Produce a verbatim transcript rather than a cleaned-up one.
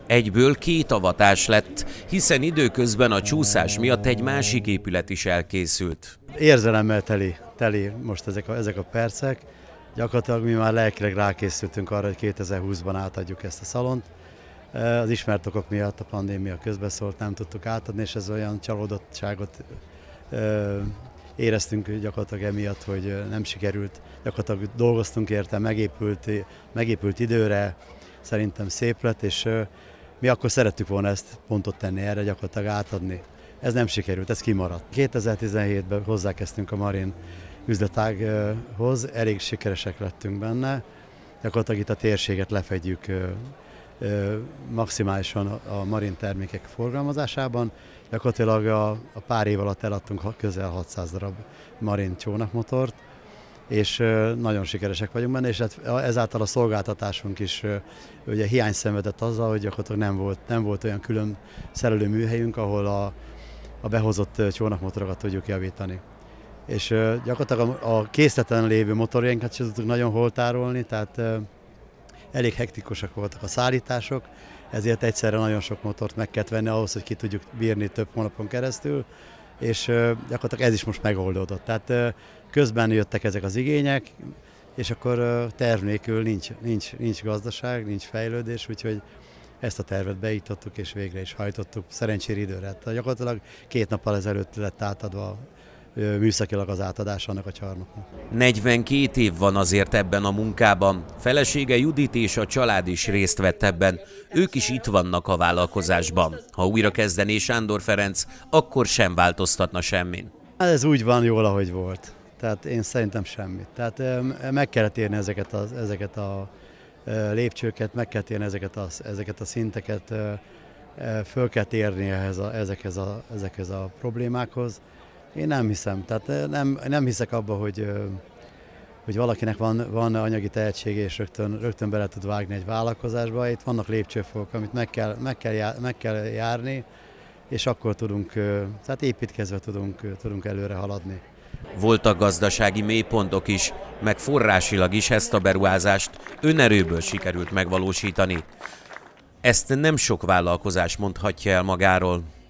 Egyből két avatás lett, hiszen időközben a csúszás miatt egy másik épület is elkészült. Érzelemmel teli, teli most ezek a, ezek a percek. Gyakorlatilag mi már lelkileg rákészültünk arra, hogy kétezer-húszban átadjuk ezt a szalont. Az ismert okok miatt a pandémia közbeszólt, nem tudtuk átadni, és ez olyan csalódottságot éreztünk gyakorlatilag emiatt, hogy nem sikerült. Gyakorlatilag dolgoztunk érte, megépült, megépült időre, szerintem szép lett, és mi akkor szerettük volna ezt pontot tenni erre, gyakorlatilag átadni. Ez nem sikerült, ez kimaradt. kétezer-tizenhétben hozzákezdtünk a Marin üzletághoz, elég sikeresek lettünk benne. Gyakorlatilag itt a térséget lefedjük maximálisan a Marin termékek forgalmazásában. Gyakorlatilag a, a pár év alatt eladtunk közel hatszáz darab Marin csónakmotort, és nagyon sikeresek vagyunk benne, és ezáltal a szolgáltatásunk is ugye hiány szenvedett azzal, hogy gyakorlatilag nem volt, nem volt olyan külön szerelő műhelyünk, ahol a, a behozott csónakmotorokat tudjuk javítani. És gyakorlatilag a, a készleten lévő motorjainkat sem tudtuk nagyon holtárolni, tehát elég hektikusak voltak a szállítások, ezért egyszerre nagyon sok motort meg kellett venni ahhoz, hogy ki tudjuk bírni több hónapon keresztül, és gyakorlatilag ez is most megoldódott. Tehát közben jöttek ezek az igények, és akkor terv nélkül nincs, nincs, nincs gazdaság, nincs fejlődés, úgyhogy ezt a tervet beítottuk és végre is hajtottuk szerencsére időre. Tehát gyakorlatilag két nappal ezelőtt lett átadva műszakilag az átadás annak a csarnoknak. negyvenkét év van azért ebben a munkában. Felesége Judit és a család is részt vett ebben. Ők is itt vannak a vállalkozásban. Ha újra kezdené Sándor Ferenc, akkor sem változtatna semmin. Ez úgy van jól, ahogy volt. Tehát én szerintem semmit. Tehát meg kellett érni ezeket a, ezeket a lépcsőket, meg kellett érni ezeket a, ezeket a szinteket, föl kellett érni ehhez a, ezekhez, a, ezekhez a problémákhoz. Én nem hiszem, tehát nem, nem hiszek abba, hogy, hogy valakinek van, van anyagi tehetsége és rögtön, rögtön bele tud vágni egy vállalkozásba. Itt vannak lépcsőfokok, amit meg kell, meg kell, jár, meg kell járni, és akkor tudunk, tehát építkezve tudunk, tudunk előre haladni. Voltak gazdasági mélypontok is, meg forrásilag is ezt a beruházást önerőből sikerült megvalósítani. Ezt nem sok vállalkozás mondhatja el magáról.